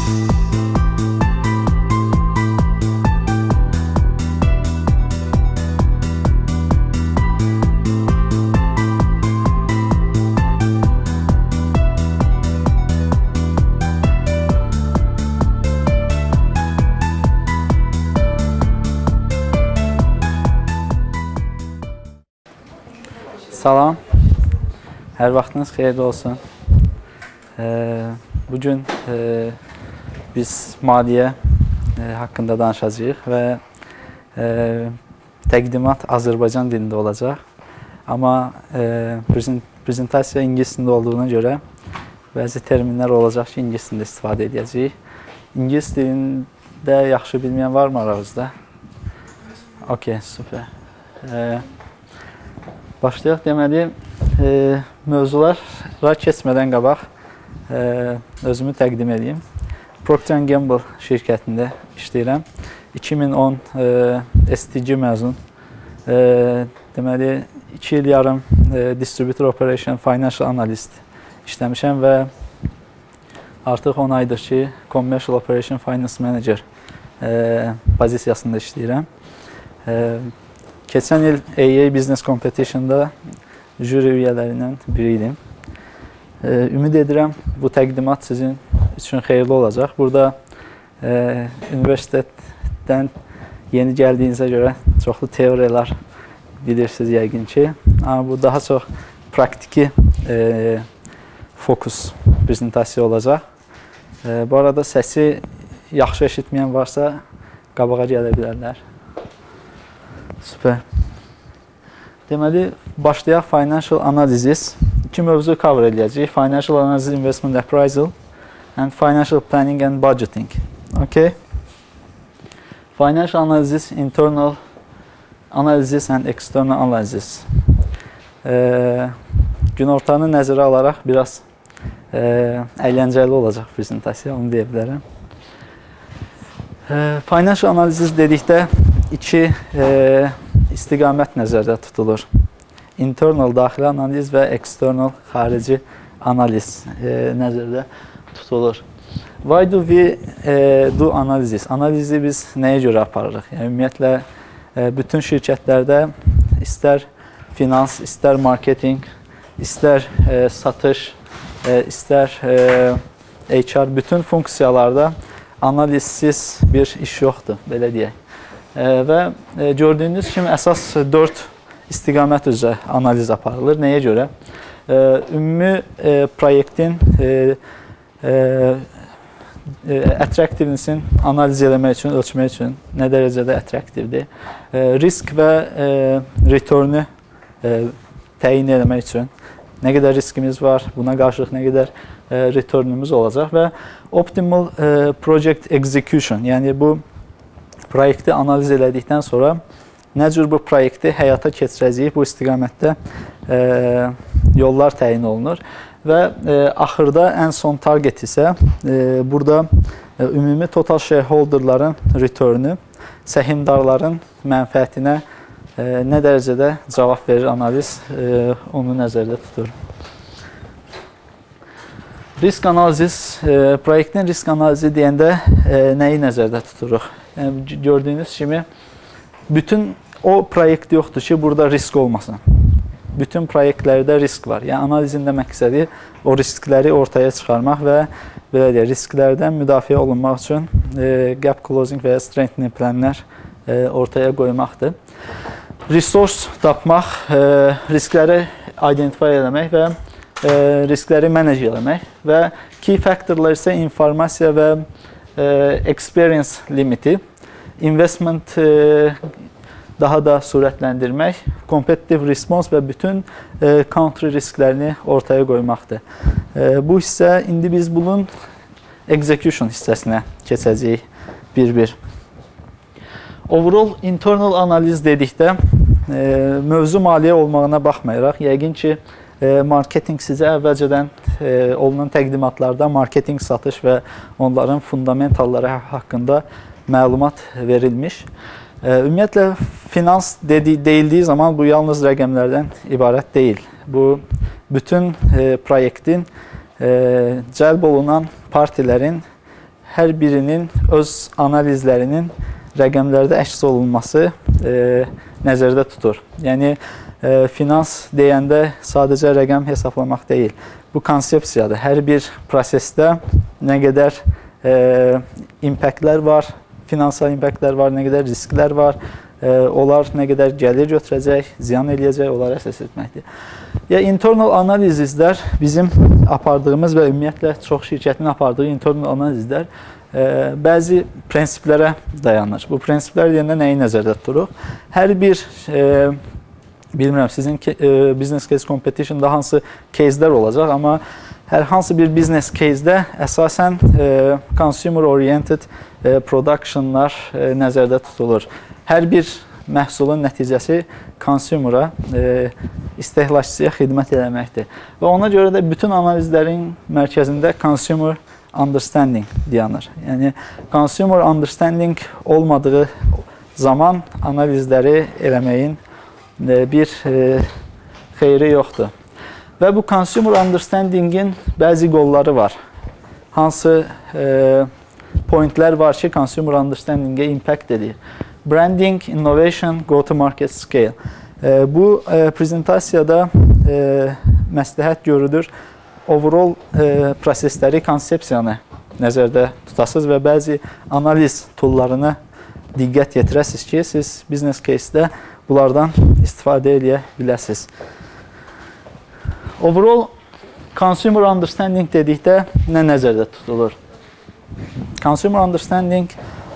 Salam, hər vaxtınız xeyirli olsun. Bugün biz maliyyə haqqında danışacağıq və təqdimat Azərbaycan dilində olacaq. Amma prezentasiya ingilis dilində olduğuna görə bəzi terminlər olacaq ki, ingilis dilində istifadə edəcəyik. İngilis dilində yaxşı bilməyən varmı aranızda? Okey, super. Başlayaq. Deməli, mövzulara keçmədən qabaq özümü təqdim edeyim. Procter & Gamble şirkətində işləyirəm. 2010 STG məzun. Deməli, 2 il yarım Distributor Operation Financial Analyst işləmişəm və artıq 10 aydır ki, Commercial Operation Finance Manager pozisiyasında işləyirəm. Keçən il AA Business Competition'da jüri üyələrindən biriydim. Ümid edirəm, bu təqdimat sizin üçün xeyirli olacaq. Burada universitetdən yeni gəldiyinizə görə çoxlu teoriyalar bilirsiniz yəqin ki. Amma bu daha çox praktiki fokus prezentasiya olacaq. Bu arada səsi yaxşı eşitməyən varsa qabağa gələ bilərlər. Süper. Deməli, başlayaq Financial Analysis. İki mövzu cover edəcəyik. Financial Analysis, Investment Appraisal and Financial Planning and Budgeting. Okay. Financial Analysis, Internal Analysis and External Analysis. Günortanı nəzərə alaraq biraz əyləncəli olacaq prezentasiya, onu deyə bilərəm. Financial Analysis dedikdə iki istiqamət nəzərdə tutulur. Internal daxili analiz və external xarici analiz nəzərdə tutulur. Why do we do analysis? Analizi biz nəyə görə aparırıq? Yəni, ümumiyyətlə, bütün şirkətlərdə istər finans, istər marketing, istər satış, istər HR, bütün funksiyalarda analizsiz bir iş yoxdur, belə deyək. Və gördüyünüz kimi əsas 4 istiqamət üzrə analiz aparılır. Nəyə görə? Ümumi proyektin attractivenessini analiz eləmək üçün, ölçmək üçün nə dərəcədə attraktivdir. Risk və return'ü təyin eləmək üçün nə qədər riskimiz var, buna qarşılıq nə qədər return'ümüz olacaq və optimal project execution, yəni bu proyekti analiz elədikdən sonra nə cür bu proyekti həyata keçirəcəyik, bu istiqamətdə yollar təyin olunur və axırda ən son target isə burada ümumi total shareholderların return'ü səhmdarların mənfəətinə nə dərəcədə cavab verir analiz, onu nəzərdə tutur. Risk analizis, proyektin risk analizi deyəndə nəyi nəzərdə tuturuq? Yəni, gördüyünüz kimi, bütün o proyekt yoxdur ki, burada risk olmasın. Bütün proyektlərdə risk var. Yəni, analizin də məqsədi o riskləri ortaya çıxarmaq və belə deyək, risklərdən müdafiə olunmaq üçün gap closing və ya strengthening planlar ortaya qoymaqdır. Resource tapmaq, riskləri identify eləmək və riskləri manage eləmək və key factorlar isə informasiya və experience limiti, investment daha da sürətləndirmək, competitive response və bütün country risklərini ortaya qoymaqdır. Bu hissə, indi biz bunun execution hissəsinə keçəcəyik bir-bir. Overall internal analiz dedikdə mövzu maliyyə olmağına baxmayaraq, yəqin ki, marketing sizə əvvəlcədən olunan təqdimatlarda marketing, satış və onların fundamentalları haqqında məlumat verilmiş. Ümumiyyətlə, finans deyildiyi zaman bu yalnız rəqəmlərdən ibarət deyil. Bu, bütün proyektin cəlb olunan partilərin hər birinin öz analizlərinin rəqəmlərdə əks olunması nəzərdə tutur. Yəni, finans deyəndə sadəcə rəqəm hesablamaq deyil. Bu konsepsiyadır. Hər bir prosesdə nə qədər impactlər var, finansal impactlər var, nə qədər risklər var, onlar nə qədər gəlir götürəcək, ziyan eləyəcək, onları əsas etməkdir. Internal analizlər bizim apardığımız və ümumiyyətlə çox şirkətin apardığı internal analizlər bəzi prinsiplərə dayanır. Bu prinsiplər deyəndə nəyi nəzərdə tuturuq? Hər bir, bilmirəm, sizin business case competition'da hansı case'lər olacaq, amma hər hansı bir business case-də əsasən consumer oriented productionlar nəzərdə tutulur. Hər bir məhsulun nəticəsi consumer'a, istehlakçıya xidmət eləməkdir. Və ona görə də bütün analizlərin mərkəzində consumer understanding dayanır. Yəni, consumer understanding olmadığı zaman analizləri eləməyin bir xeyri yoxdur. Və bu consumer understandingin bəzi qolları var. Hansı pointlər var ki, consumer understanding'e impact edir. Branding, innovation, go-to-market scale. Bu prezentasiyada məsləhət görülür. Overall prosesləri, konsepsiyanı nəzərdə tutasınız və bəzi analiz toollarına diqqət yetirəsiniz ki, siz business case-də bunlardan istifadə edə biləsiniz. Overall consumer understanding dedikdə nə nəzərdə tutulur? Consumer understanding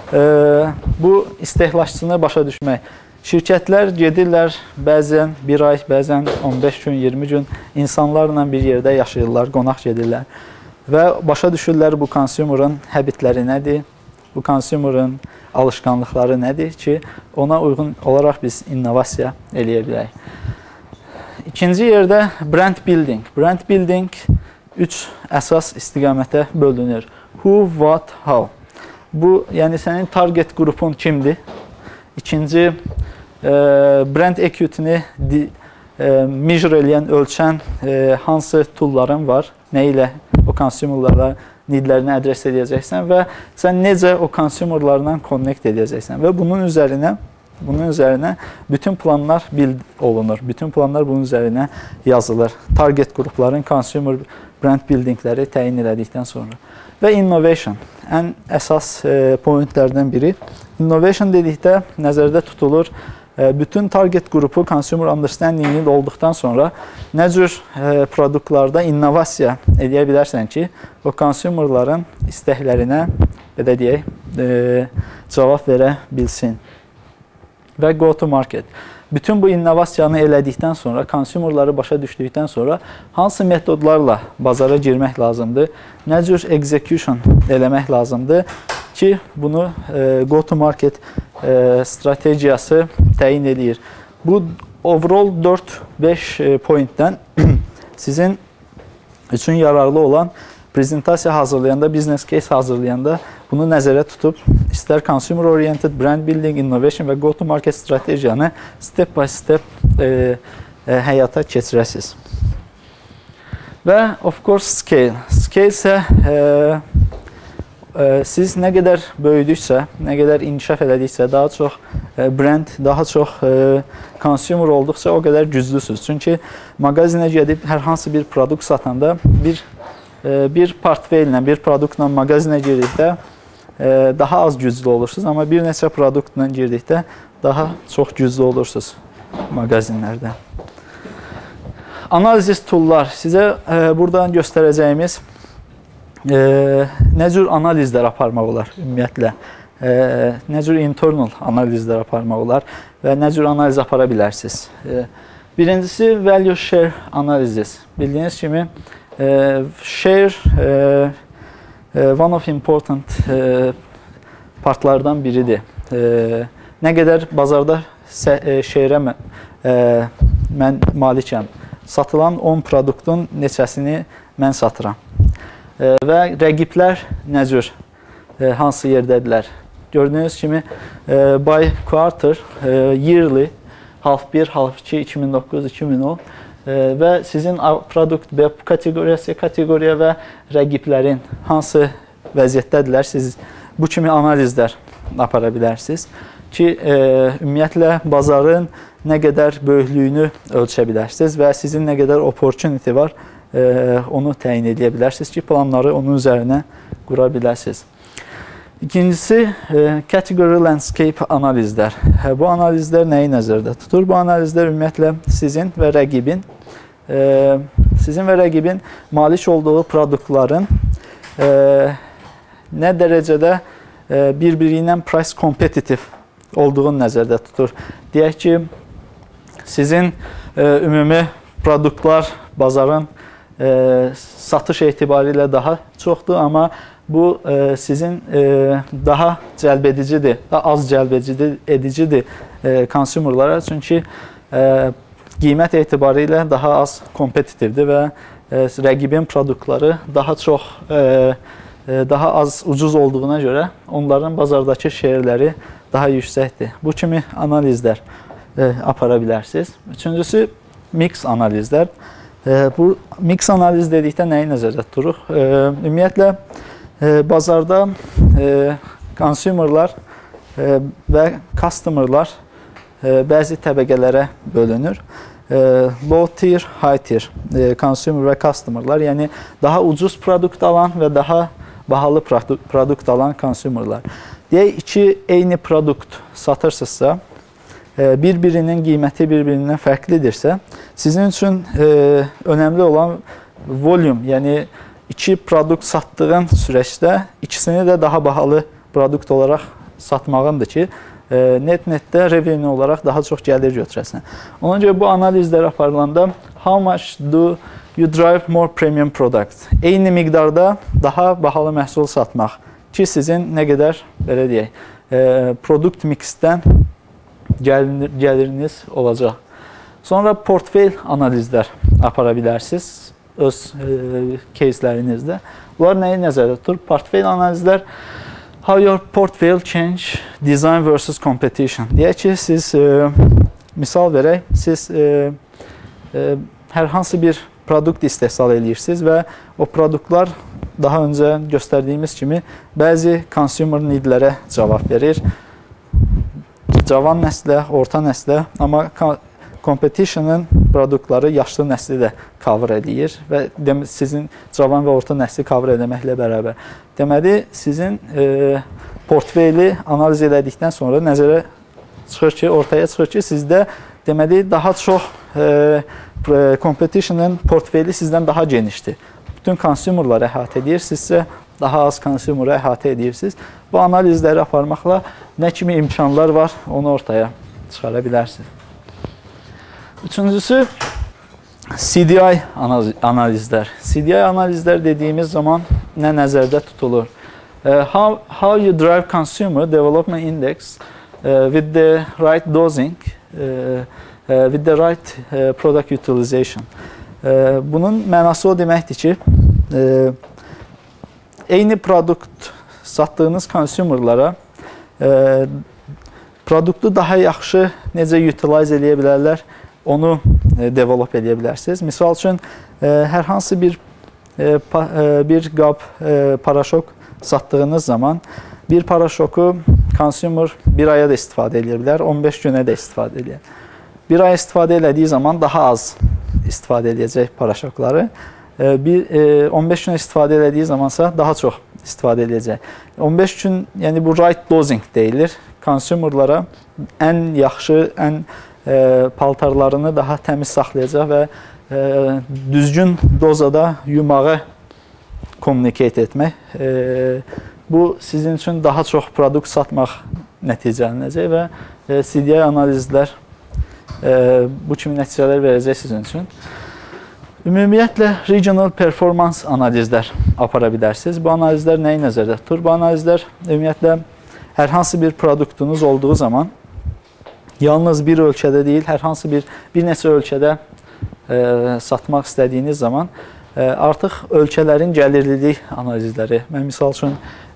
bu istehlakçını başa düşmək. Şirkətlər gedirlər bəzən 1 ay, bəzən 15 gün, 20 gün insanlarla bir yerdə yaşayırlar, qonaq gedirlər və başa düşürlər bu consumer'ın habitləri nədir, bu consumer'ın alışqanlıqları nədir ki, ona uyğun olaraq biz innovasiya eləyə bilək. İkinci yerdə brand building. Brand building 3 əsas istiqamətə bölünür. Who, what, how. Bu, yəni sənin target qrupun kimdir? İkinci, brand equity-ni measure eləyən, ölçən hansı toolların var? Nə ilə o consumerlara needlərini adres edəcəksən və sən necə o consumerlarla connect edəcəksən və bunun üzərinə bütün planlar build olunur. Bütün planlar bunun üzərinə yazılır. Target qrupların consumer brand buildingləri təyin elədikdən sonra. Və innovation, ən əsas pointlərdən biri. Innovation dedikdə nəzərdə tutulur, bütün target qrupu consumer understanding olduqdan sonra nə cür produktlarda innovasiya edə bilərsən ki, o consumerların istəklərinə, belə deyək, cavab verə bilsin. Və go to market. Bütün bu innovasiyanı elədikdən sonra, consumerları başa düşdükdən sonra hansı metodlarla bazara girmək lazımdır, nə cür execution eləmək lazımdır ki, bunu go to market strategiyası təyin edir. Bu overall 4-5 pointdən sizin üçün yararlı olan prezentasiya hazırlayanda, business case hazırlayanda bunu nəzərə tutub, istər consumer oriented, brand building, innovation və go-to-market stratejiyanı step by step həyata keçirəsiniz. Və of course scale. Scale isə siz nə qədər böyüdüksə, nə qədər inkişaf elədiksə, daha çox brand, daha çox consumer olduqca o qədər güclüsünüz. Çünki mağazinə gedib hər hansı bir produkt satanda bir portfellə, bir produktla mağazinə girdikdə daha az güclü olursunuz, amma bir neçə produktla girdikdə daha çox güclü olursunuz mağazinlərdə. Analiz toollar. Sizə buradan göstərəcəyimiz nə cür analizlər aparmaq olar ümumiyyətlə, nə cür internal analizlər aparmaq olar və nə cür analiz apara bilərsiniz. Birincisi, value share analizis. Bildiyiniz kimi, share one of important partlardan biridir. Nə qədər bazarda share-ə mən malikəm, satılan 10 produktun neçəsini mən satıram. Və rəqiblər nə cür, hansı yerdədirlər? Gördüyünüz kimi, by quarter, yearly, half 1, half 2, 2009-2010 və sizin produkt kateqoriyaya və rəqiblərin hansı vəziyyətdədirlər. Siz bu kimi analizlər apara bilərsiniz ki, ümumiyyətlə bazarın nə qədər böyüklüyünü ölçə bilərsiniz və sizin nə qədər opportunity var, onu təyin edə bilərsiniz ki, planları onun üzərinə qura bilərsiniz. İkincisi, category landscape analizlər. Bu analizlər nəyi nəzərdə tutur? Bu analizlər ümumiyyətlə sizin və rəqibin malik olduğu produktların nə dərəcədə bir-biri ilə price competitive olduğunu nəzərdə tutur. Deyək ki, sizin ümumi produktlar bazarın satış etibarilə daha çoxdur, amma bu sizin daha cəlbedicidir, daha az cəlbedicidir konsumerlara, çünki qiymət etibarilə daha az kompetitivdir və rəqibin produktları daha az ucuz olduğuna görə onların bazardakı şeirləri daha yüksəkdir. Bu kimi analizlər apara bilərsiniz. Üçüncüsü, mix analizlər. Bu mix analiz dedikdə nəyi nəzərdə tuturuq? Ümumiyyətlə, bazarda consumerlar və customerlar bəzi təbəqələrə bölünür. Low tier, high tier consumer və customerlar, yəni daha ucuz produkt alan və daha bahalı produkt alan consumerlar. Deyək, iki eyni produkt satırsınızsa, bir-birinin qiyməti bir-birindən fərqlidirsə, sizin üçün önəmli olan volume, yəni iki produkt satdığın süreçdə ikisini də daha bahalı produkt olaraq satmağındır ki, net-netdə revenue olaraq daha çox gəlir götürəsən. Ona görə bu analizlər aparılanda how much do you drive more premium product? Eyni miqdarda daha bahalı məhsul satmaq ki, sizin nə qədər, belə deyək, produkt mixdən gəliriniz olacaq. Sonra portfel analizlər apara bilərsiniz öz кейslərinizdə. Bunlar nəyi nəzərdə tutur? Portfel analizlər, how your portfolio change design versus competition. Deyək ki, siz, misal verək, siz hər hansı bir produkt istehsal edirsiniz və o produktlar daha öncə göstərdiyimiz kimi bəzi consumer needlərə cavab verir. Cavan nəslə, orta nəslə, amma competition'ın produktları yaşlı nəsli də cover edir və sizin cavan və orta nəsli cover etməklə bərabər. Deməli, sizin portfeli analiz elədikdən sonra nəzərə çıxır ki, ortaya çıxır ki, sizdə deməli daha çox competition'ın portfeli sizdən daha genişdir. Bütün consumerları əhatə edirsinizsə, daha az consumer'ı əhatə edirsiniz. Bu analizləri aparmaqla nə kimi imkanlar var, onu ortaya çıxara bilərsiniz. Üçüncüsü, CDI analizlər. CDI analizlər dediyimiz zaman nə nəzərdə tutulur? How you drive consumer development index with the right dosing, with the right product utilization. Bunun mənası o deməkdir ki, eyni produkt satdığınız consumerlara produktu daha yaxşı necə utilize edə bilərlər, onu develop edə bilərsiniz. Misal üçün, hər hansı bir qab paraşok satdığınız zaman bir paraşoku consumer bir aya da istifadə edə bilər, 15 günə də istifadə edə bilər. Bir ay istifadə elədiyi zaman daha az istifadə edəcək paraşokları. 15 gün istifadə elədiyi zamansa daha çox istifadə edəcək. 15 gün, yəni bu right dosing deyilir. Consumerlara ən yaxşı, ən paltarlarını daha təmiz saxlayacaq və düzgün dozada yumağı communicate etmək. Bu sizin üçün daha çox produkt satmaq nəticələnəcək və CDI analizlər bu kimi nəticələr verəcək sizin üçün. Ümumiyyətlə, regional performance analizlər apara bilərsiniz. Bu analizlər nəyi nəzərdə tutur? Bu analizlər ümumiyyətlə hər hansı bir produktunuz olduğu zaman yalnız bir ölkədə deyil, hər hansı bir neçə ölkədə satmaq istədiyiniz zaman artıq ölkələrin gəlirlilik analizləri. Mən misal üçün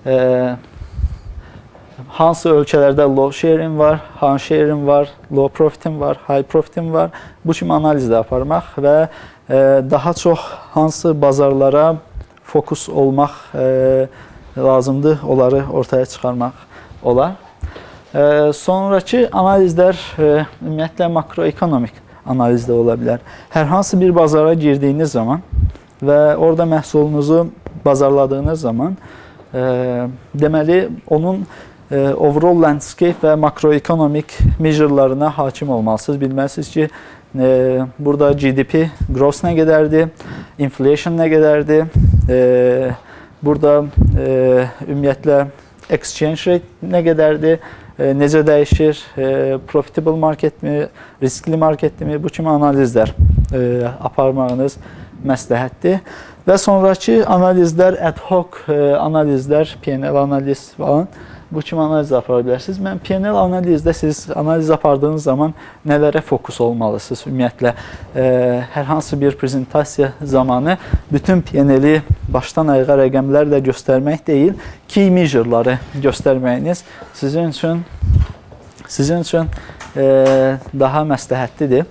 hansı ölkələrdə low sharing var, high sharing var, low profitim var, high profitim var. Bu kimi analizdə aparmaq və daha çox hansı bazarlara fokus olmaq lazımdır, onları ortaya çıxarmaq olar. Sonraki analizlər ümumiyyətlə makroekonomik analizdə ola bilər. Hər hansı bir bazara girdiyiniz zaman və orada məhsulunuzu bazarladığınız zaman deməli onun overall landscape və makroekonomik measurelarına hakim olmalısınız. Bilməlisiniz ki, burada GDP, gross nə qədərdir, inflation nə qədərdir, burada ümumiyyətlə exchange rate nə qədərdir, necə dəyişir, profitable marketmi, riskli marketmi, bu kimi analizlər aparmağınız məsləhətdir. Və sonraki analizlər, ad hoc analizlər, PNL analiz falan, bu kimi analiz apara bilərsiniz. Mən PNL analizdə siz analiz apardığınız zaman nələrə fokus olmalısınız? Ümumiyyətlə, hər hansı bir prezentasiya zamanı bütün PNL-i başdan ayağa rəqəmlərlə göstərmək deyil, key measure'ları göstərməyiniz sizin üçün daha məsləhətlidir.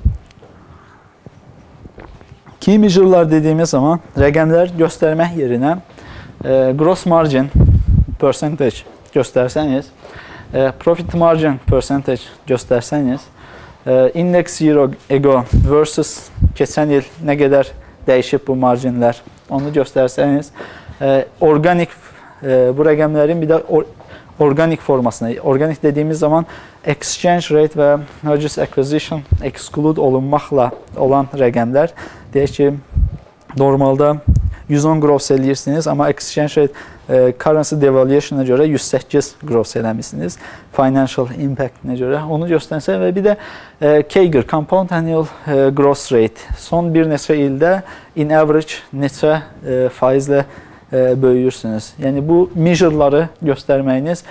Key measure'lar dediyimiz zaman rəqəmlər göstərmək yerinə gross margin percentage göstərsəniz, profit margin percentage göstərsəniz, index year ago versus keçən il nə qədər dəyişib bu marginlər, onu göstərsəniz, organik, bu rəqəmlərin bir də organik formasına, organik dediyimiz zaman exchange rate və mergers acquisition exclude olunmaqla olan rəqəmlər, deyək ki, normalda 110 gross eləyirsiniz, amma exchange rate currency devaluation'a görə 108 gross eləmişsiniz. Financial impact'ine görə onu göstərsə və bir də CAGR, Compound Annual Growth Rate, son bir neçə ildə in average neçə faizlə böyüyürsünüz. Yəni bu measure'ları göstərməyiniz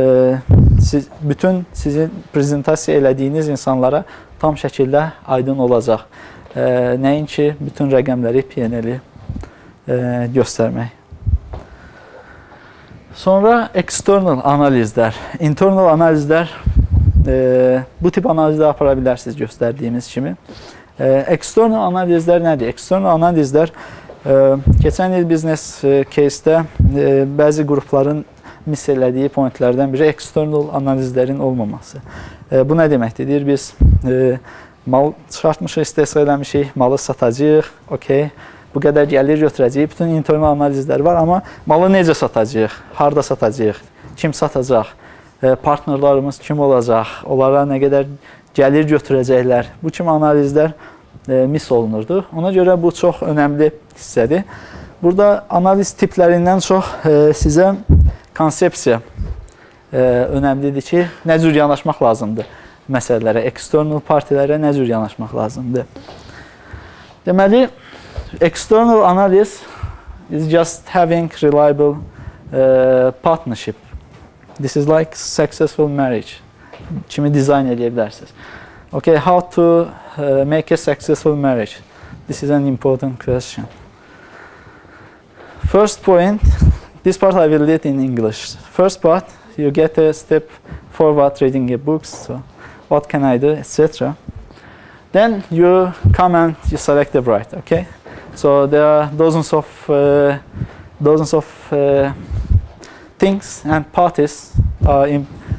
bütün sizin prezentasiya elədiyiniz insanlara tam şəkildə aydın olacaq. Nəinki bütün rəqəmləri, PNL-i göstərmək. Sonra external analizlər, internal analizlər, bu tip analizlər apara bilərsiniz göstərdiyimiz kimi. External analizlər nədir? External analizlər keçən il biznes case-də bəzi qrupların mis elədiyi pointlərdən biri external analizlərin olmaması. Bu nə deməkdir? Biz mal çıxartmışıq, istehsal eləmişik, malı satacağıq, okey. Bu qədər gəlir götürəcəyik, bütün internal analizlər var, amma malı necə satacağıq, harada satacağıq, kim satacaq, partnerlarımız kim olacaq, onlara nə qədər gəlir götürəcəklər, bu kimi analizlər mis olunurdu. Ona görə bu çox önəmli hissədir. Burada analiz tiplərindən çox sizə konsepsiya önəmlidir ki, nə cür yanaşmaq lazımdır məsələlərə, external partilərə nə cür yanaşmaq lazımdır. Deməli, external analysis is just having reliable partnership. This is like successful marriage. Kimi dizayn edə bilərsiniz. Okay, how to make a successful marriage? This is an important question. First point, this part I will read in English. First part, you get a step forward reading a book, so what can I do, etc. Then you come and you select a bride, okay? So there are dozens of things and parties are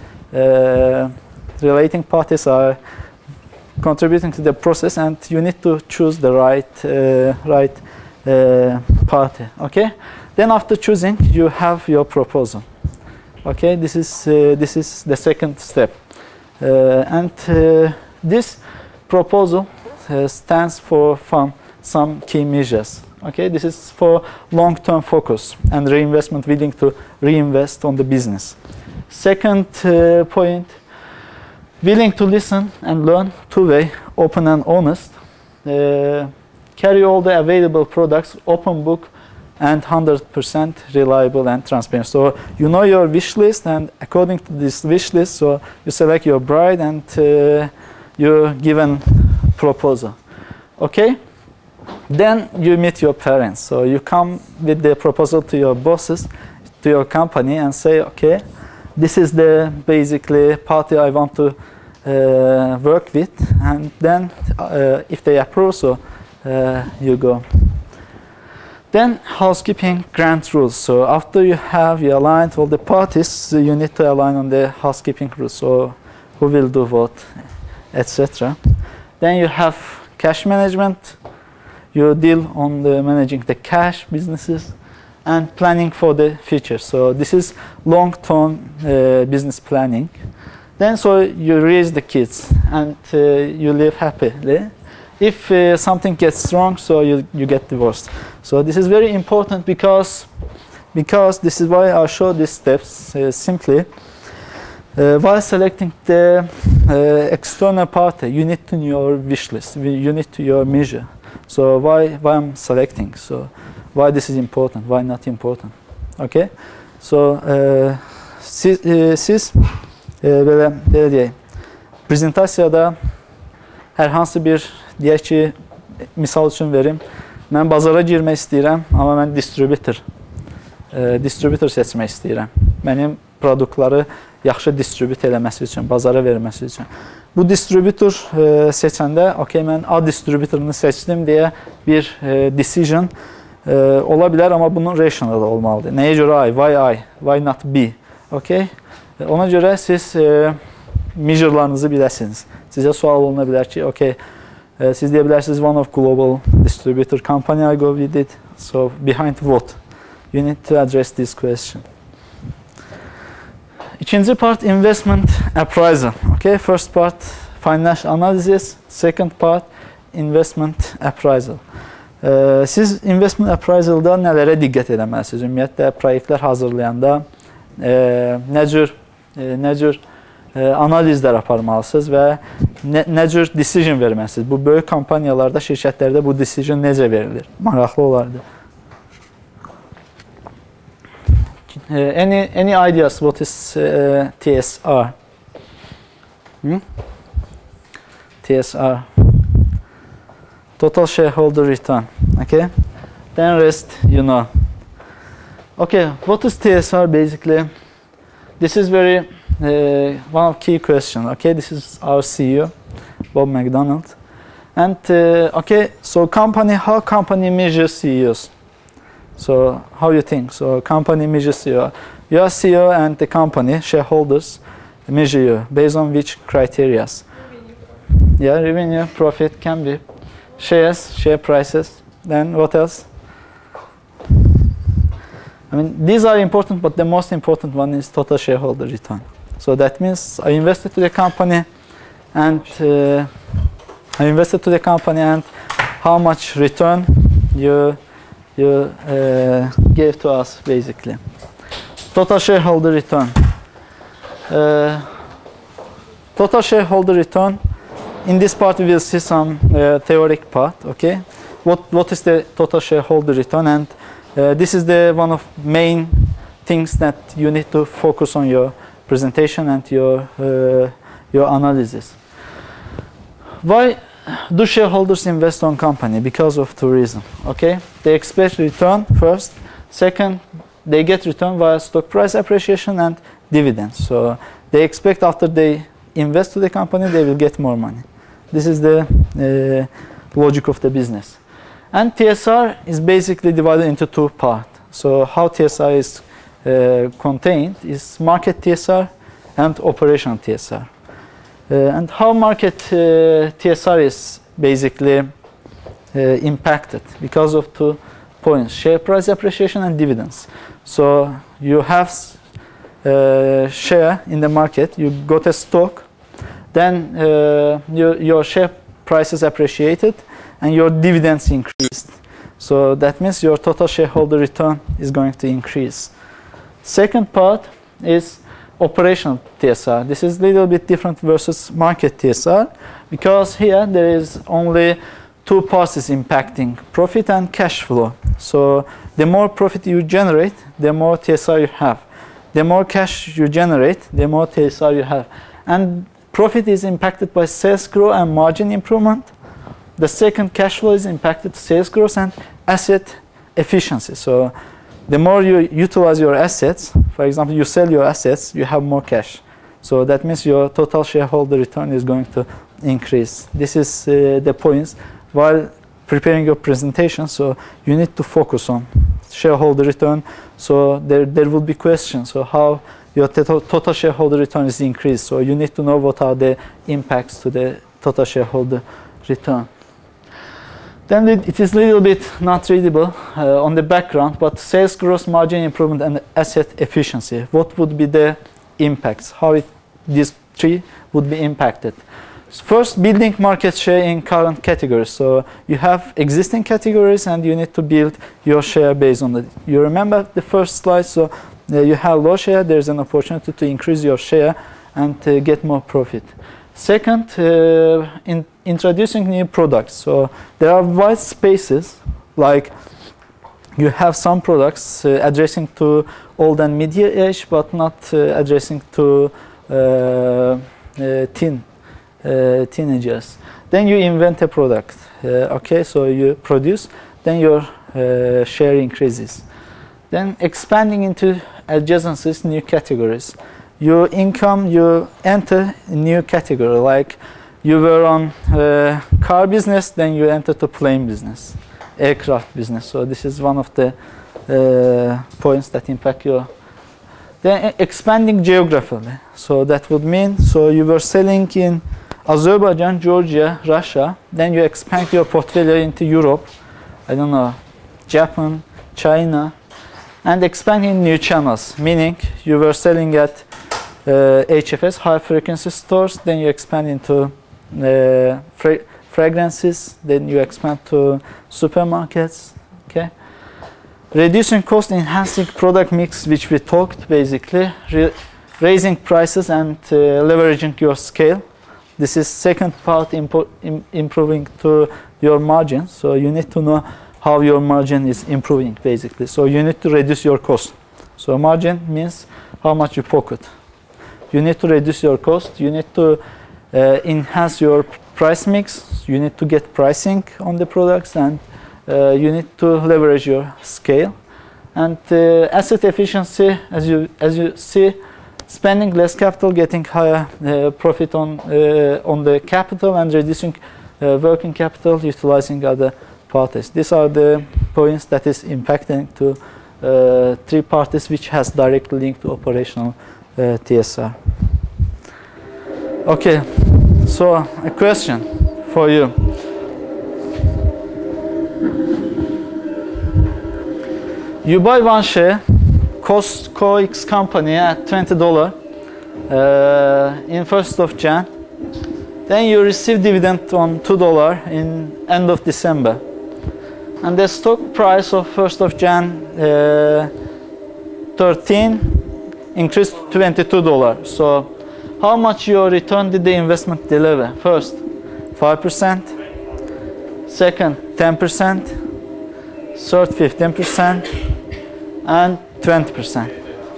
relating parties are contributing to the process, and you need to choose the right party. Okay. Then after choosing, you have your proposal. Okay. This is the second step, and this proposal stands for some key measures. Okay, this is for long-term focus and reinvestment, willing to reinvest on the business. Second point, willing to listen and learn, two-way, open and honest. Carry all the available products, open book, and 100% reliable and transparent. So you know your wish list, and according to this wish list, so you select your bride and you give a proposal. Okay. Then you meet your parents. So you come with the proposal to your bosses, to your company, and say, okay, this is the basically party I want to work with. And then if they approve, so you go. Then housekeeping grant rules. So after you aligned all the parties, you need to align on the housekeeping rules. So who will do what, etc. Then you have cash management. You deal on managing the cash businesses and planning for the future. So this is long-term business planning. Then so you raise the kids and you live happily. If something gets wrong, so you get divorced. So this is very important because this is why I show these steps simply. While selecting the external party, you need to know your wish list. You need to your measure. So why I'm selecting? So why this is important? Why not important? Okay. So siz belə deyək, prezentasiyada hər hansı bir, deyək ki, misal üçün verim, mən bazara girmək istəyirəm, amma mən distributor seçmək istəyirəm. Mənim produktları yaxşı distribut eləməsi üçün, bazara verməsi üçün. Bu distributor seçəndə, okay, mən A distributorunu seçdim deyə bir decision ola bilər, amma bunun rational olmalıdır. Nəyə görə I? Why not B? Okay? Ona görə siz measure'larınızı biləsiniz. Sizə sual oluna bilər ki, okay, siz deyə bilərsiniz one of global distributor company I go with it. So behind what? You need to address this question. İkinci part investment appraisal. Okay, first part financial analysis, second part investment appraisal. Siz investment appraisalda nələrə diqqət etməlisiniz? Ümumiyyətlə proyektlər hazırlayanda nə cür analizlər aparmalısınız və nə cür decision verməlisiniz? Bu böyük kompaniyalarda, şirkətlərdə bu decision necə verilir? Maraqlı olardı. Any ideas what is TSR? TSR. Total shareholder return. Okay? Then rest you know. Okay, what is TSR basically? This is very one of key questions. Okay, this is our CEO, Bob McDonald. And okay, so how company measures CEOs? So how you think? So company measures CEO. You are CEO and the company, shareholders, measure you based on which criteria? Revenue. Yeah, revenue, profit can be. Shares, share prices. Then what else? I mean, these are important, but the most important one is total shareholder return. So that means I invested to the company and how much return you gave to us, basically. Total shareholder return. Total shareholder return. In this part, we will see some theoretic part. Okay, what is the total shareholder return? And this is the one of main things that you need to focus on your presentation and your analysis. Why do shareholders invest on company? Because of two reasons. Okay, they expect return first. Second, they get return via stock price appreciation and dividends. So they expect after they invest to the company, they will get more money. This is the logic of the business. And TSR is basically divided into two parts. So how TSR is contained is market TSR and operational TSR. And how market TSR is basically impacted because of 2 points: share price appreciation and dividends. So you have share in the market, you got a stock, then your share price is appreciated and your dividends increased. So that means your total shareholder return is going to increase. Second part is operational TSR. This is a little bit different versus market TSR because here there is only 2 parts is impacting: profit and cash flow. So the more profit you generate, the more TSR you have. The more cash you generate, the more TSR you have. And profit is impacted by sales growth and margin improvement. The second, cash flow, is impacted sales growth and asset efficiency. So the more you utilize your assets, for example, you sell your assets, you have more cash. So that means your total shareholder return is going to increase. This is the points. While preparing your presentation, so you need to focus on shareholder return. So there will be questions. So how your total shareholder return is increased. So you need to know what are the impacts to the total shareholder return. Then it is a little bit not readable on the background, but sales gross margin improvement and asset efficiency. What would be the impacts? How these three would be impacted? First, building market share in current categories. So you have existing categories and you need to build your share based on that. You remember the first slide, so you have low share, there's an opportunity to increase your share and get more profit. Second, in introducing new products. So there are wide spaces, like you have some products addressing to old and middle age, but not addressing to teenagers. Then you invent a product. Okay, so you produce, then your share increases. Then expanding into adjacencies, new categories. You enter a new category, like you were on car business, then you enter to plane business, aircraft business. So this is one of the points that impact your. Then expanding geographically. So that would mean, so you were selling in Azerbaijan, Georgia, Russia, then you expand your portfolio into Europe, I don't know, Japan, China, and expanding new channels, meaning you were selling at HFS, high frequency stores, then you expand into fragrances, then you expand to supermarkets, okay? Reducing cost, enhancing product mix, which we talked basically, raising prices and leveraging your scale. This is second part, improving to your margin. So you need to know how your margin is improving basically. So you need to reduce your cost. So margin means how much you pocket. You need to reduce your cost. You need to enhance your price mix. You need to get pricing on the products, and you need to leverage your scale. And asset efficiency, as you see, spending less capital, getting higher profit on the capital, and reducing working capital, utilizing other parties. These are the points that is impacting to three parties, which has direct link to operational TSR. Okay, so a question for you. You buy one share, Costco X company at $20 in 1st of Jan. Then you receive dividend on $2 in end of December. And the stock price of 1st of Jan 13 increased to $22. So how much your return did the investment deliver? First, 5%. Second, 10%. Third, 15%. And 20%.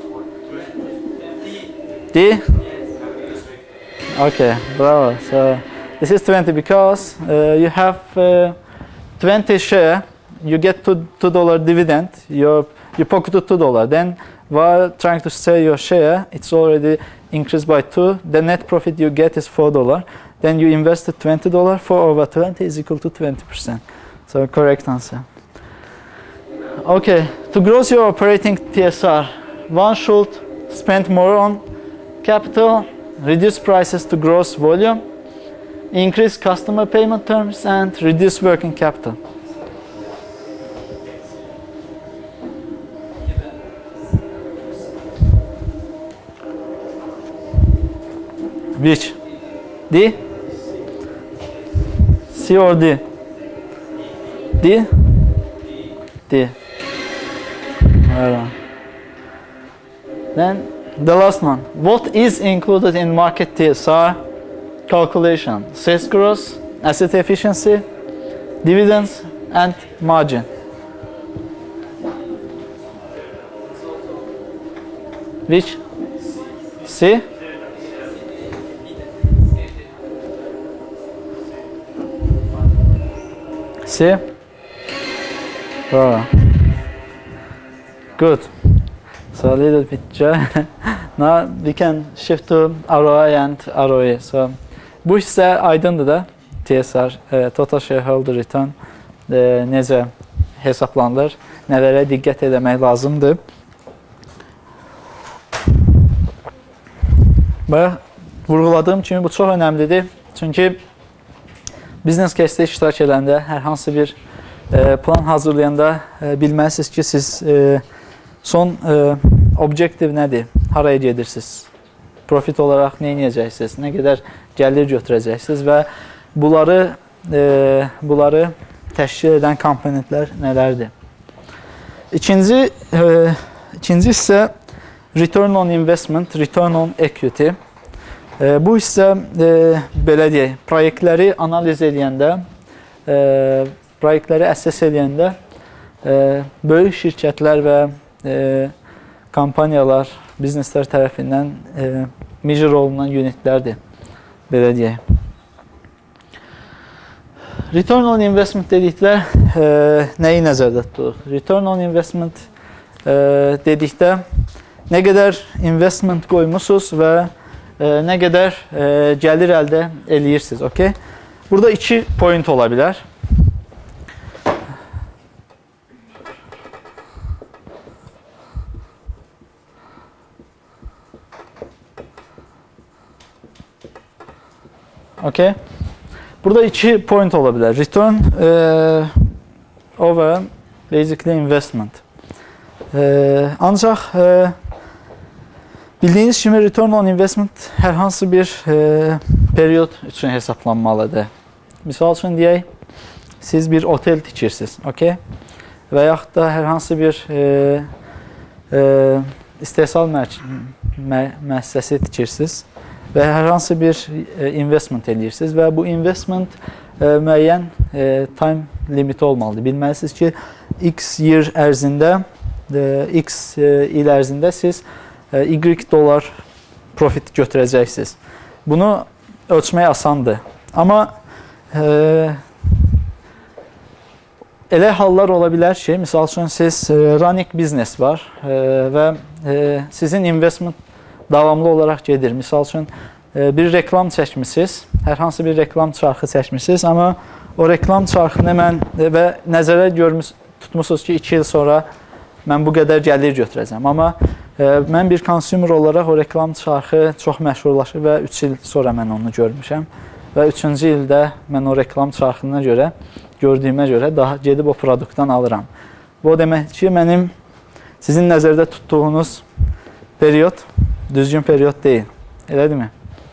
D? Okay, bravo. So this is 20 because you have 20 share, you get $2 dividend, you pocketed $2. Then while trying to sell your share, it's already increased by 2. The net profit you get is $4. Then you invested $20, 4 over 20 is equal to 20%. So correct answer. Okay, to grow your operating TSR, one should spend more on capital, reduce prices to gross volume, increase customer payment terms, and reduce working capital. Which? D? C or D? D? D. Then the last one. What is included in market TSR calculation? Sales growth, asset efficiency, dividends, and margin. Which? C? C? Oh. Good. So a little bit now we can shift to ROI and ROE. So bu hisse aydındı da TSR, Total Shareholder Return necə hesablanır, nələrə diqqət etmək lazımdır. Və vurğuladığım kimi bu çox önəmlidir. Çünki biznes case-də iştirak edəndə, hər hansı bir plan hazırlayanda bilməlisiniz ki, siz son objektiv nədir? Haraya gedirsiniz? Profit olaraq nə edəcəksiniz? Nə qədər gəlir götürəcəksiniz? Və bunları təşkil edən komponentlər nələrdir? İkinci isə return on investment, return on equity. Bu isə belə deyək, proyektləri analiz edəndə, proyektləri əsas edəndə böyük şirkətlər və kompaniyalar, bizneslər tərəfindən measure olunan unitlərdir, belə deyək. Return on investment dedikdə nəyi nəzərdə tuturuq? Return on investment dedikdə nə qədər investment qoymusunuz və nə qədər gəlir əldə eləyirsiniz. Okay? Burada 2 point ola bilər. Okay? Burada 2 point ola bilər. Return over basically investment. Ancaq bildiyiniz kimi return on investment hər hansı bir periyod üçün hesablanmalıdır. Misal üçün deyək, siz bir otel tikirsiniz, okay? Və yaxud da hər hansı bir istehsal müəssisəsi tikirsiniz və hər hansı bir investment eləyirsiniz və bu investment müəyyən time limiti olmalıdır. Bilməlisiniz ki, X il ərzində siz Y dollar profit götürəcəksiniz. Bunu ölçmək asandır. Amma elə hallar ola bilər ki, misal üçün siz running business var və sizin investment davamlı olaraq gedir. Misal üçün bir reklam çəkmişsiniz, hər hansı bir reklam çarxı çəkmişsiniz, amma o reklam çarxını və nəzərə tutmuşsunuz ki, 2 il sonra mən bu qədər gəlir götürəcəm. Amma mən bir consumer olaraq o reklam çarxı çox məşhurlaşır və 3 il sonra mən onu görmüşəm. Və 3-cü ildə mən o reklam çarxına görə, gördüyümə görə daha gedib o produktdan alıram. Bu demək ki, mənim sizin nəzərdə tutduğunuz periyod düzgün periyod deyil. Elədirmi?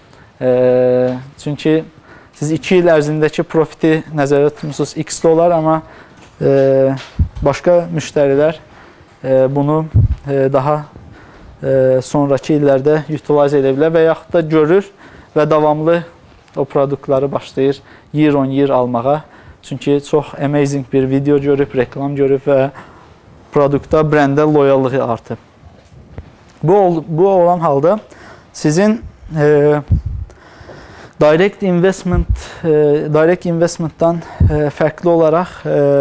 Çünki siz 2 il ərzindəki profiti nəzərdə tutmuşsunuz X dollar, amma başqa müştərilər bunu daha sonraki illərdə utilize edə bilər və yaxud da görür və davamlı o produktları başlayır year on year almağa. Çünki çox amazing bir video görüb, reklam görüb və produkta, brəndə loyallığı artıb. Bu olan halda sizin direct investment'dan fərqli olaraq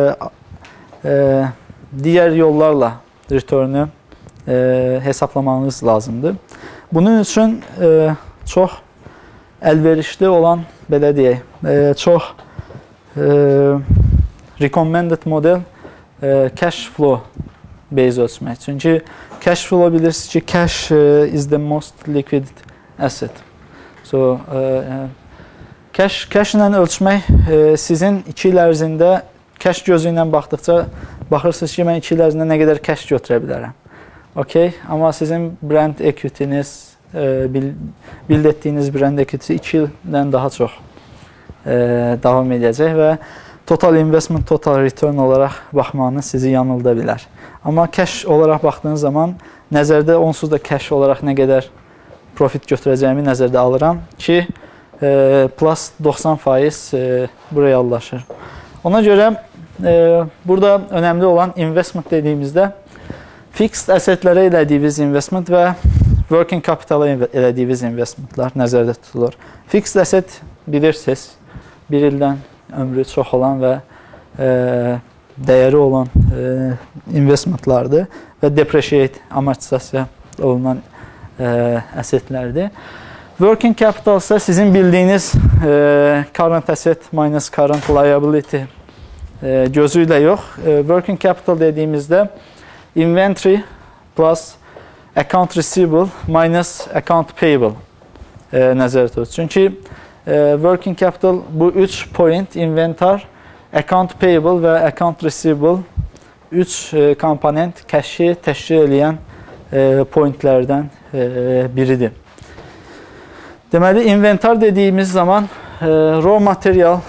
digər yollarla return'ü hesaplamanız lazımdır. Bunun üçün çox əlverişli olan, belə deyək, çox recommended model cash flow base ölçmək. Çünki cash flow bilirsiniz ki, cash is the most liquid asset. So, cash ilə ölçmək sizin 2 il ərzində cash gözü ilə baxdıqca baxırsınız ki, mən 2 il ərzində nə qədər cash götürə bilərəm. Okay? Amma sizin brand equity'niz, build etdiyiniz brand equity 2 ildən daha çox davam edəcək və total investment, total return olaraq baxmanız sizi yanılda bilər. Amma cash olaraq baxdığınız zaman nəzərdə onsuz da cash olaraq nə qədər profit götürəcəyimi nəzərdə alıram ki, plus 90% bu reallaşır. Ona görə burada önəmli olan investment dediyimizdə fixed assetlərə elədiyiniz investment və working capitala elədiyiniz investmentlar nəzərdə tutulur. Fixed asset bilirsiniz, bir ildən ömrü çox olan və dəyəri olan investmentlardır və depreciate, amortizasiya olunan assetlərdir. Working capital isə sizin bildiyiniz current asset minus current liability gözü ilə yox. Working capital dediyimizdə inventory plus account receivable minus account payable nəzərdə tutulur. Çünki working capital bu 3 point inventar, account payable və account receivable 3 komponent kəşfi təşkil edən pointlərdən biridir. Deməli, inventar dediyimiz zaman raw material,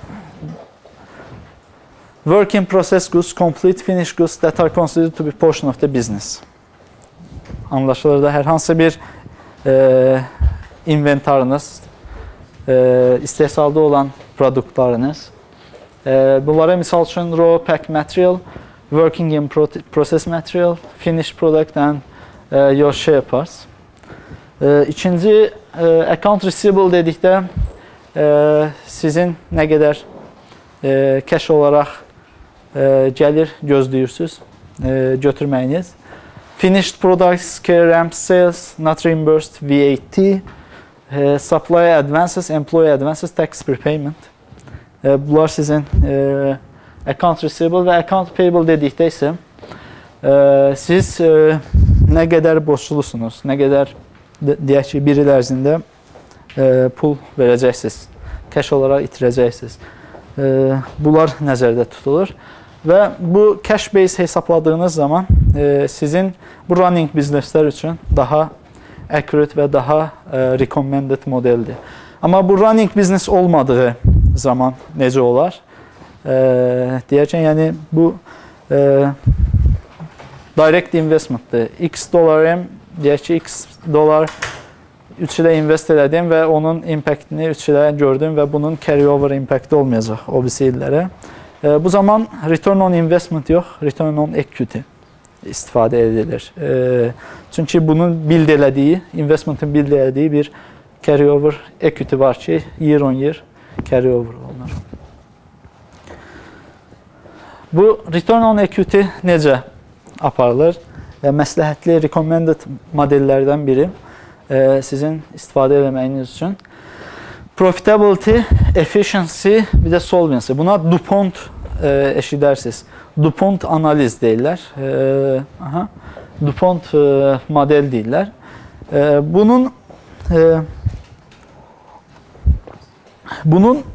work in process goods, complete finished goods that are considered to be portion of the business. Anlaşılır da hər hansı bir inventarınız, istehsalda olan produktlarınız. Bunlara misal üçün raw pack material, working in process material, finished product and your share parts. İkinci, account receivable dedikdə sizin nə qədər cash olaraq gəlir gözləyirsiniz, götürməyiniz. Finished products, carry ramp sales, not reimbursed VAT, supply advances, employee advances, tax prepayment. Bunlar sizin account receivable və account payable dedikdə isə siz nə qədər borclusunuz, nə qədər deyək ki, bir il ərzində pul verəcəksiniz, cash olaraq itirəcəksiniz. Bunlar nəzərdə tutulur və bu cash base hesabladığınız zaman sizin bu running bizneslər üçün daha accurate və daha recommended modeldir. Amma bu running business olmadığı zaman necə olar? Deyərkən, yəni bu direct investmentdir. X dolarım, deyək ki, X dolar 3 ilə invest elədim və onun impactini 3 ilə gördüm və bunun carry over impacti olmayacaq o birisi illərə. Bu zaman return on investment yox, return on equity istifadə edilir. Çünki bunun build elədiyi, investmentin build elədiyi bir carry over equity var ki, year on year carry over olunur. Bu return on equity necə aparılır? Məsləhətli, recommended modellərdən biri sizin istifadə etməyiniz üçün. Profitability, efficiency, bir də solvency. Buna DuPont eşidərsiniz. DuPont analiz deyirlər. DuPont model deyirlər. Bunun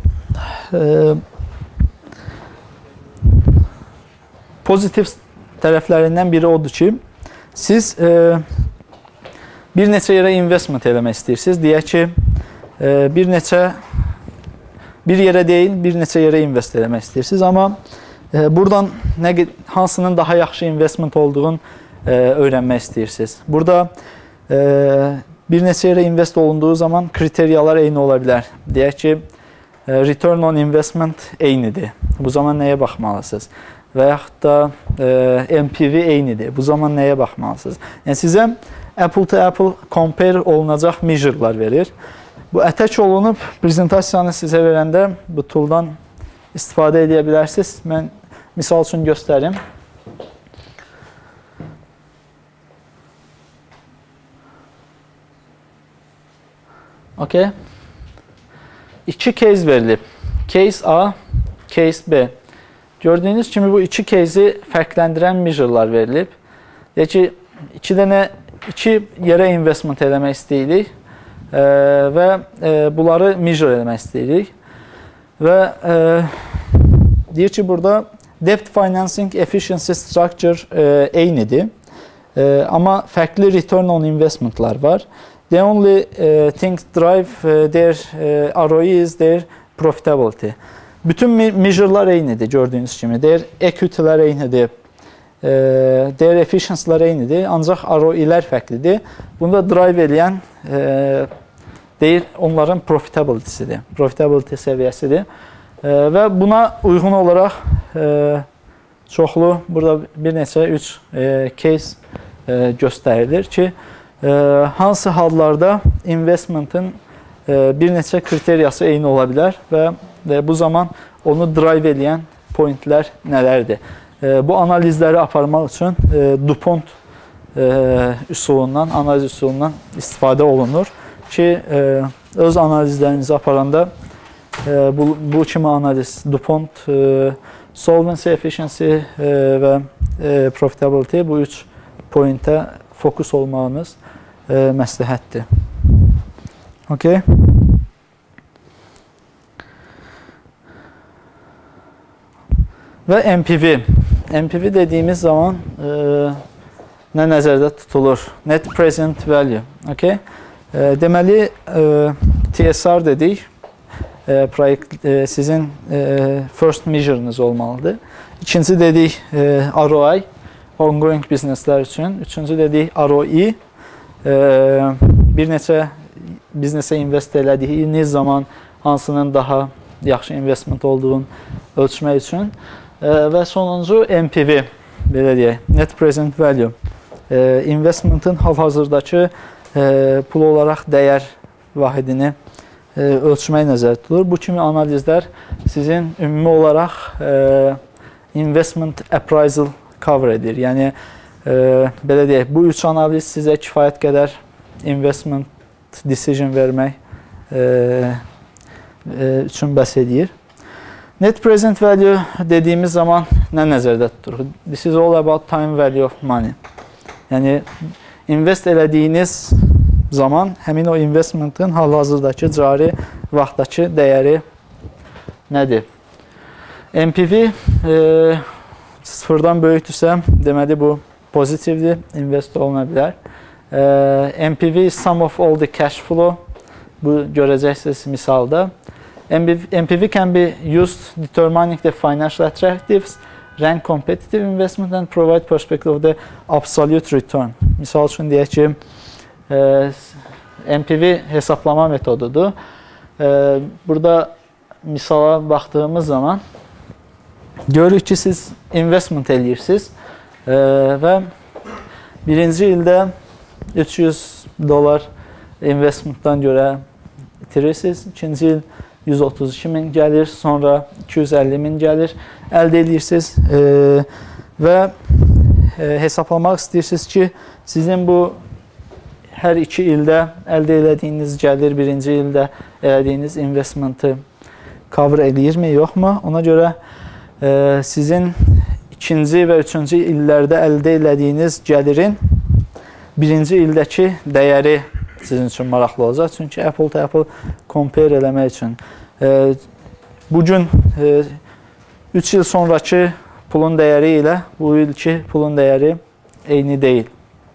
pozitiv tərəflərindən biri odur ki, siz bir neçə yerə investment eləmək istəyirsiniz. Deyək ki, bir yerə deyil, bir neçə yerə invest eləmək istəyirsiniz. Amma buradan hansının daha yaxşı investment olduğunu öyrənmək istəyirsiniz. Burada bir neçə yerə invest olunduğu zaman kriteriyalar eyni ola bilər. Deyək ki, return on investment eynidir. Bu zaman nəyə baxmalısınız? Və yaxud da MPV eynidir. Bu zaman nəyə baxmalısınız? Yəni, sizə Apple to Apple compare olunacaq measure'lar verir. Bu ətək olunub, prezentasiyanı sizə verəndə bu tool'dan istifadə edə bilərsiniz. Mən misal üçün göstərim. Okay. 2 case verilib. Case A, case B. Gördüyünüz kimi bu 2 case'i fərqləndirən measure'lar verilib. Deyək ki, 2 yerə investment eləmək istəyirik və bunları measure eləmək istəyirik. Və deyir ki, burada debt financing efficiency structure eynidir. Amma fərqli return on investmentlar var. The only thing drive their ROE is their profitability. Bütün measure'lar eynidir gördüyünüz kimi. Their equity'lər eynidir. Their efficiency'lər eynidir. Ancaq ROE-lər fərqlidir. Bunda drive edən deyir, onların profitability'sidir. Profitability səviyyəsidir. Və buna uyğun olaraq çoxlu, burada bir neçə 3 case göstərilir ki, hansı hallarda investment'ın bir neçə kriteriyası eyni ola bilər və bu zaman onu drive edən pointlər nələrdir? Bu analizləri aparmaq üçün DuPont üsulundan, analiz üsulundan istifadə olunur ki, öz analizlərinizi aparanda bu kimi analiz, DuPont solvency, efficiency və profitability bu 3 pointə fokus olmağınız məsləhətdir. Okay. Və NPV. NPV dediyimiz zaman nə nəzərdə tutulur? Net present value. Okay. Deməli, TSR dedik. Sizin first measure'ınız olmalıdır. İkinci dedik ROI, ongoing bizneslər üçün. Üçüncü dedik ROE, bir neçə biznesə invest elədiyiniz zaman hansının daha yaxşı investment olduğunu ölçmək üçün. Və sonuncu NPV, belə deyək, Net Present Value. Investmentin hal-hazırdakı pul olaraq dəyər vahidini ölçmək nəzərdə tutulur. Bu kimi analizlər sizin ümumi olaraq investment appraisal cover edir. Yəni, belə deyək, bu üç analiz sizə kifayət qədər investment decision vermək üçün bəs edir. Net present value dediyimiz zaman nə nəzərdə tutulur? This is all about time value of money. Yəni, invest elədiyiniz zaman həmin o investmentin hal-hazırdakı cari vaxtdakı dəyəri nədir? NPV sıfırdan böyükdürsə, deməli bu pozitivdir, invest oluna bilər. NPV is sum of all the cash flow. Bu görəcəksiniz misalda. NPV can be used determining the financial attractives, rank competitive investment and provide perspective of the absolute return. Misal üçün deyək ki, NPV hesablama metodudur. Burada misala baxdığımız zaman görürük ki, siz investment eləyirsiniz və birinci ildə $300 investmentdan görə itirirsiniz. İkinci il 132.000 gəlir, sonra 250.000 gəlir, əldə edirsiniz və hesablamaq istəyirsiniz ki, sizin bu hər 2 ildə əldə elədiyiniz gəlir, birinci ildə elədiyiniz investmenti cover eləyirmi, yoxmu? Ona görə sizin ikinci və üçüncü illərdə əldə elədiyiniz gəlirin birinci ildəki dəyəri sizin üçün maraqlı olacaq. Çünki Apple to Apple compare eləmək üçün. Bugün 3 il sonraki pulun dəyəri ilə bu ilki pulun dəyəri eyni deyil.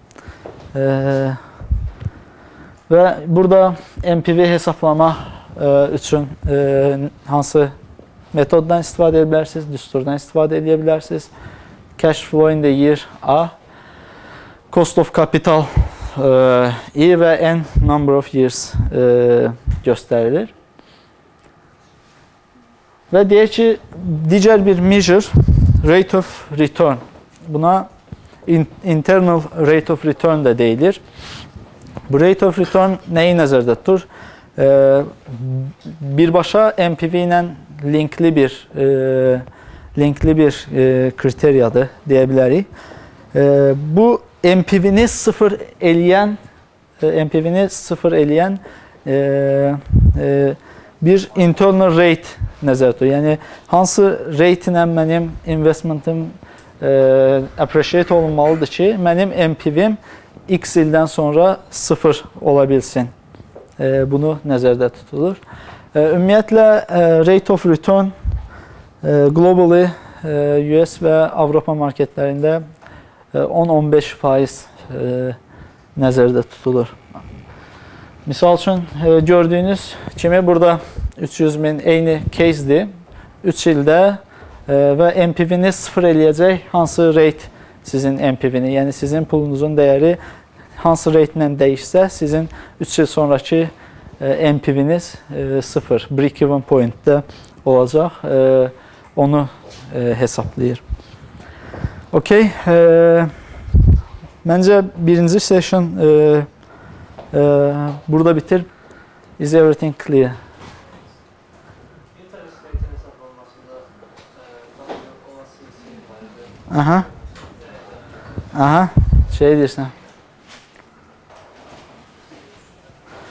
Və burada NPV hesablama üçün hansı metoddan istifadə edə bilərsiniz, düsturdan istifadə edə bilərsiniz. Cash flow in the year A, cost of capital E və N number of years göstərilir. Və deyək ki, digər bir measure, rate of return. Buna internal rate of return də deyilir. Bu rate of return nəyi nəzərdə tutur? Birbaşa NPV ilə linkli bir kriteriyadır deyə bilərik. Bu NPV-ni sıfır eləyən bir internal rate nəzərdə tutur. Yəni, hansı rate ilə mənim investmentim appreciate olunmalıdır ki, mənim NPV-im X ildən sonra sıfır ola bilsin. Bunu nəzərdə tutulur. Ümumiyyətlə, rate of return globally US və Avropa marketlərində 10-15% nəzərdə tutulur. Misal üçün, gördüyünüz kimi burada 300.000 eyni casedir. 3 ildə və NPV-ni sıfır eləyəcək hansı rate sizin NPV-ni, yəni sizin pulunuzun dəyəri hansı rate ilə dəyişsə, sizin 3 il sonraki NPV-niz sıfır, break-even point-də olacaq. Onu hesablayır. Okay. Məncə birinci session burada bitir. Is everything clear? Aha. Aha. Şey deyirsən.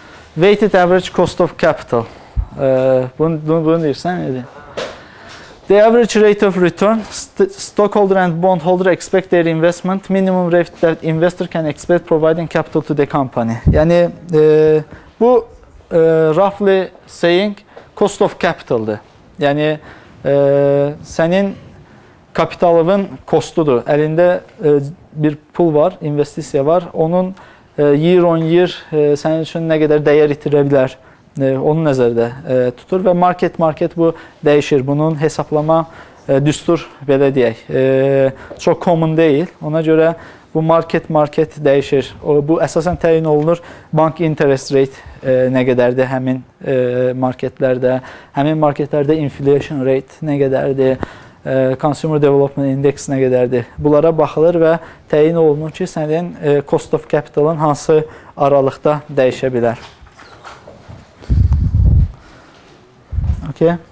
Weighted average cost of capital. Bunu deyirsən, neydi? The average rate of return, stockholder and bondholder expect their investment, minimum rate that investor can expect providing capital to the company. Yani bu roughly saying cost of capital'dır. Yəni sənin kapitalının kostudur. Əlində bir pul var, investisiya var. Onun year on year sənin üçün nə qədər dəyər itirə bilər, onu nəzərdə tutur və market bu dəyişir. Bunun hesablama düstur, belə deyək, çox common deyil. Ona görə bu market dəyişir. Bu əsasən təyin olunur. Bank interest rate nə qədərdir həmin marketlərdə. Həmin marketlərdə inflation rate nə qədərdir, consumer development index nə qədərdir. Bunlara baxılır və təyin olunur ki, sənin cost of capital'ın hansı aralıqda dəyişə bilər. Okay.